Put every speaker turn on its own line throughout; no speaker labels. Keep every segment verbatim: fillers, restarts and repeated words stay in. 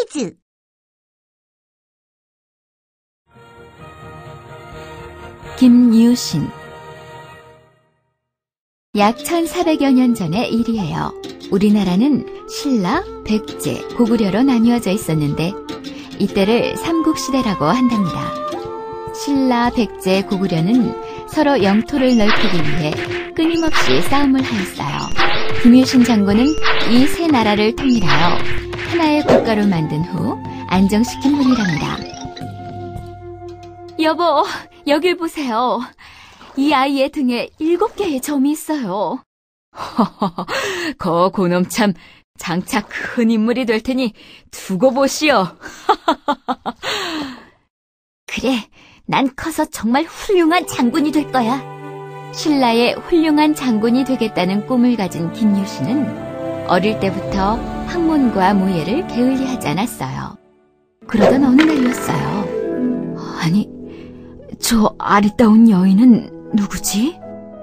퀴즈.
김유신. 약 천사백여 년 전의 일이에요. 우리나라는 신라, 백제, 고구려로 나뉘어져 있었는데 이때를 삼국시대라고 한답니다. 신라, 백제, 고구려는 서로 영토를 넓히기 위해 끊임없이 싸움을 하였어요. 김유신 장군은 이 세 나라를 통일하여 하나의 국가로 만든 후 안정시킨 분이랍니다. 여보, 여길 보세요. 이 아이의 등에 일곱 개의 점이 있어요. 허허허, 거 고놈 참 장차 큰 인물이 될 테니 두고 보시오. 그래, 난 커서 정말 훌륭한 장군이 될 거야. 신라의 훌륭한 장군이 되겠다는 꿈을 가진 김유신은 어릴 때부터 학문과 무예를 게을리하지 않았어요. 그러던 어느 날이었어요. 아니, 저 아리따운 여인은 누구지?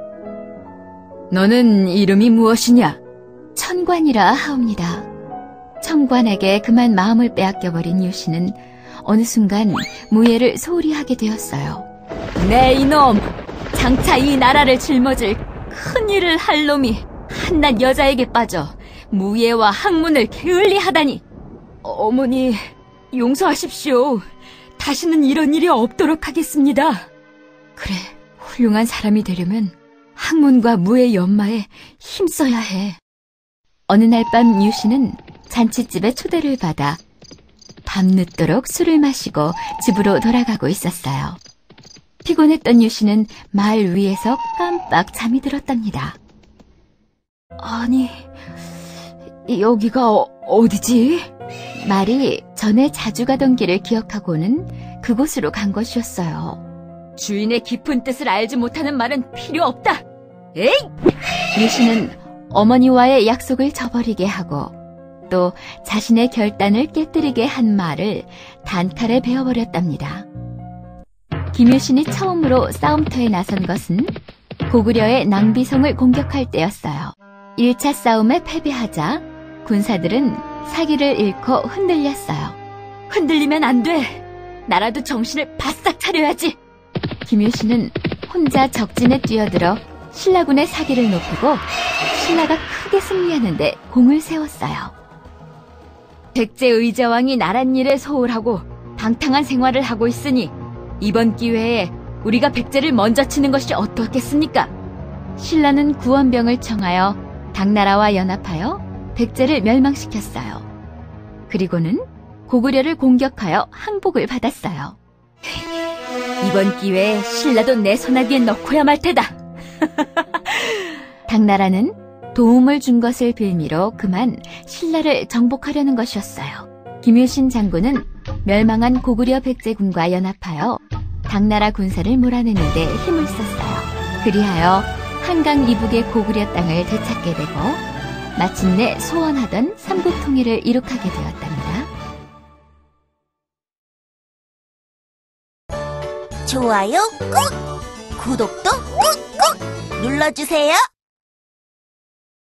너는 이름이 무엇이냐? 천관이라 하옵니다. 천관에게 그만 마음을 빼앗겨버린 유신은 어느 순간 무예를 소홀히 하게 되었어요. 네, 이놈! 장차 이 나라를 짊어질 큰일을 할 놈이 한낱 여자에게 빠져 무예와 학문을 게을리 하다니! 어머니, 용서하십시오. 다시는 이런 일이 없도록 하겠습니다. 그래, 훌륭한 사람이 되려면 학문과 무예 연마에 힘써야 해. 어느 날 밤 유신은 잔칫집에 초대를 받아 밤늦도록 술을 마시고 집으로 돌아가고 있었어요. 피곤했던 유신은 말 위에서 깜빡 잠이 들었답니다. 아니, 여기가 어, 어디지? 말이 전에 자주 가던 길을 기억하고는 그곳으로 간 것이었어요. 주인의 깊은 뜻을 알지 못하는 말은 필요 없다. 에이! 유신은 어머니와의 약속을 저버리게 하고 또 자신의 결단을 깨뜨리게 한 말을 단칼에 베어버렸답니다. 김유신이 처음으로 싸움터에 나선 것은 고구려의 낭비성을 공격할 때였어요. 일 차 싸움에 패배하자 군사들은 사기를 잃고 흔들렸어요. 흔들리면 안 돼. 나라도 정신을 바싹 차려야지. 김유신은 혼자 적진에 뛰어들어 신라군의 사기를 높이고 신라가 크게 승리하는데 공을 세웠어요. 백제 의자왕이 나랏일에 소홀하고 방탕한 생활을 하고 있으니 이번 기회에 우리가 백제를 먼저 치는 것이 어떻겠습니까? 신라는 구원병을 청하여 당나라와 연합하여 백제를 멸망시켰어요. 그리고는 고구려를 공격하여 항복을 받았어요. 이번 기회에 신라도 내 손아귀에 넣고야 말 테다. 당나라는 도움을 준 것을 빌미로 그만 신라를 정복하려는 것이었어요. 김유신 장군은 멸망한 고구려 백제군과 연합하여 당나라 군사를 몰아내는 데 힘을 썼어요. 그리하여 한강 이북의 고구려 땅을 되찾게 되고 마침내 소원하던 삼국 통일을 이룩하게 되었답니다.
좋아요 꾹! 구독도 꾹꾹 눌러주세요.